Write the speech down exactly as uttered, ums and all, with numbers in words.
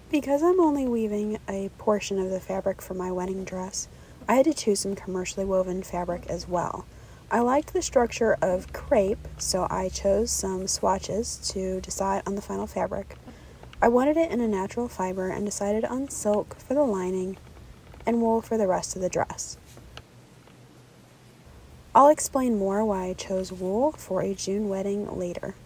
Because I'm only weaving a portion of the fabric for my wedding dress, I had to choose some commercially woven fabric as well. I liked the structure of crepe, so I chose some swatches to decide on the final fabric. I wanted it in a natural fiber and decided on silk for the lining and wool for the rest of the dress. I'll explain more why I chose wool for a June wedding later.